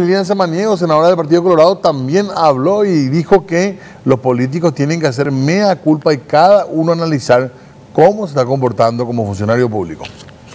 Lilian Samaniego, senadora del Partido Colorado, también habló y dijo que los políticos tienen que hacer mea culpa y cada uno analizar cómo se está comportando como funcionario público.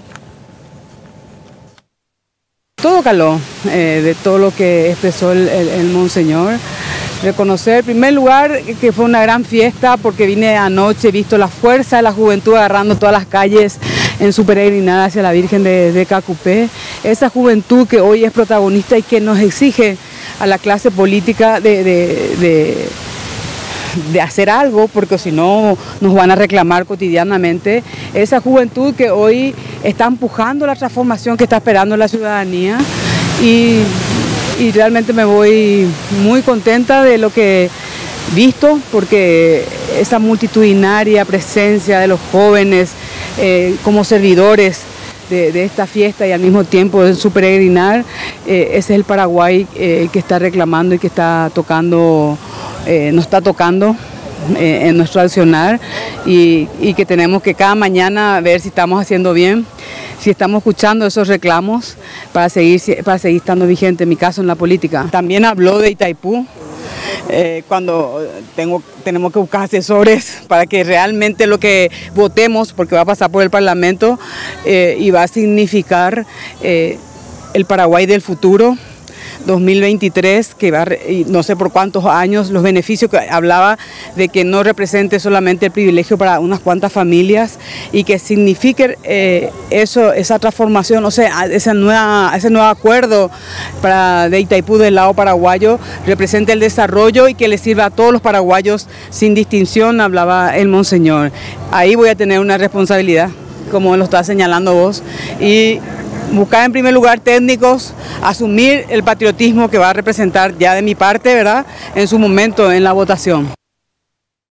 Todo caló de todo lo que expresó el monseñor. Reconocer, en primer lugar, que fue una gran fiesta porque vine anoche, he visto la fuerza de la juventud agarrando todas las calles en su peregrinada hacia la Virgen de Cacupé. Esa juventud que hoy es protagonista y que nos exige a la clase política de hacer algo, porque si no nos van a reclamar cotidianamente. Esa juventud que hoy está empujando la transformación que está esperando la ciudadanía y realmente me voy muy contenta de lo que he visto, porque esa multitudinaria presencia de los jóvenes como servidores de esta fiesta y al mismo tiempo de su peregrinar, ese es el Paraguay que está reclamando y que está tocando, nos está tocando en nuestro accionar y que tenemos que cada mañana ver si estamos haciendo bien, si estamos escuchando esos reclamos para seguir estando vigente, en mi caso en la política. También habló de Itaipú, cuando tenemos que buscar asesores para que realmente lo que votemos, porque va a pasar por el Parlamento y va a significar el Paraguay del futuro, 2023, que va no sé por cuántos años, los beneficios que hablaba de que no represente solamente el privilegio para unas cuantas familias y que signifique esa transformación, o sea, ese nuevo acuerdo de Itaipú del lado paraguayo represente el desarrollo y que le sirva a todos los paraguayos sin distinción, hablaba el monseñor. Ahí voy a tener una responsabilidad, como lo está señalando vos, y buscar en primer lugar técnicos, asumir el patriotismo que va a representar ya de mi parte, ¿verdad?, en su momento en la votación.